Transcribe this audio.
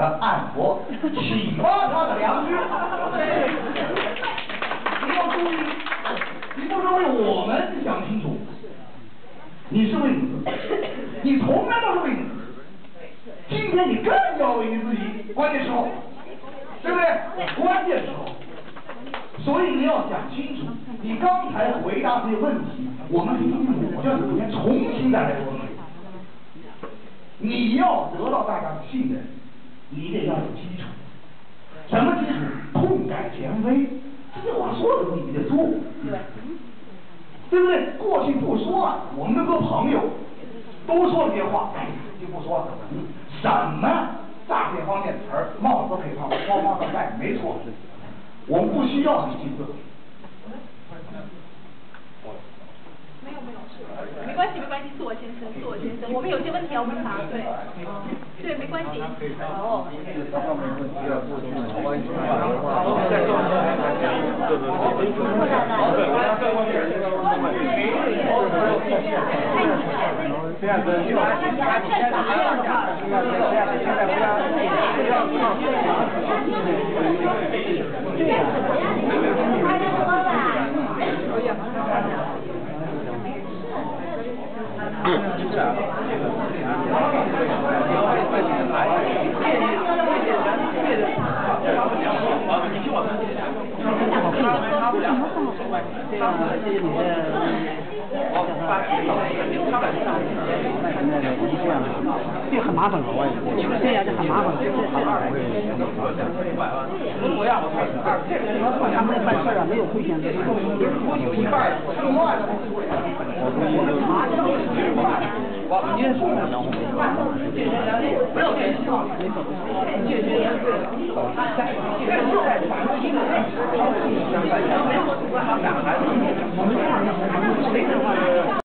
的按摩，启发他的良知。你要注意，你不是为我们想清楚，你是为你自己，你从来都是为你自己。今天你更要为你自己，关键时候，对不对？关键时候。所以你要讲清楚，你刚才回答这些问题，我们听清楚，我要首先重新再来说明。你要得到大家的信任，你得要有基础。什么基础？痛改前非。这些话说的你得做，对不对？过去不说了，我们那个朋友都说这些话，哎，就不说了。什么诈骗方面词儿，帽子配套，花花的戴，没错。我们不需要你进这个。 没关系，是我先生，我们有些问题要问他，对，没关系。哦。 这样子，这很麻烦了，对呀，这很麻烦。他们办事啊，没有回旋的。不要联系我，没有。